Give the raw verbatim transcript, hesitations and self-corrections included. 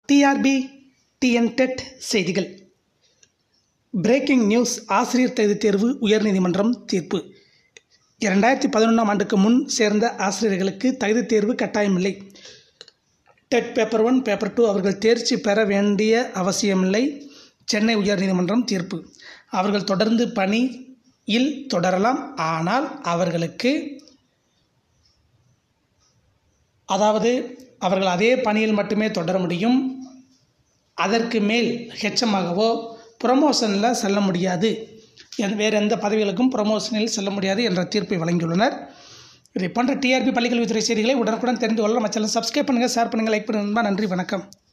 TRP TN TET செய்திகள். Breaking news. ஆசிரியர் தகுதித் தேர்வு உயர்நீதிமன்றம் தீர்ப்பு. இரண்டாயிரத்தி பதினொன்றாம் ஆண்டுக்கு முன் சேர்ந்த ஆசிரியர்களுக்கு தகுதித் தேர்வு கட்டாயமில்லை. TET paper one paper two அவர்கள் தேர்ச்சி பெற வேண்டிய அவசியமில்லை. சென்னை உயர்நீதிமன்றம் தீர்ப்பு. அவர்கள் தொடர்ந்து பணியில் தொடரலாம். ஆனால் அவர்களுக்கு அதாவது அவர்கள் அதே பணியில் மட்டுமே தொடர முடியும். அதற்கு மேல் ஹெச்எம்மாகவோ ப்ரொமோஷனில் செல்ல முடியாது. வேறு எந்த பதவிகளுக்கும் ப்ரொமோஷனில் செல்ல முடியாது என்ற தீர்ப்பை வழங்கியுள்ளனர். இதை போன்ற டிஆர்பி பள்ளிக்கல்வித்துறை செய்திகளை உடனுக்குடன் தெரிந்து கொள்ள நம்ம சேனல் சப்ஸ்கிரைப் பண்ணுங்கள், ஷேர் பண்ணுங்கள், லைக் பண்ணுங்கள். நன்றி, வணக்கம்.